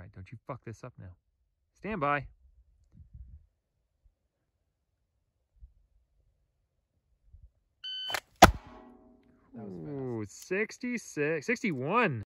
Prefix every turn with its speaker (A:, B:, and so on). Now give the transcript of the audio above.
A: by. Don't you fuck this up now. Stand by.
B: That was fast.
A: Ooh, 66, 61.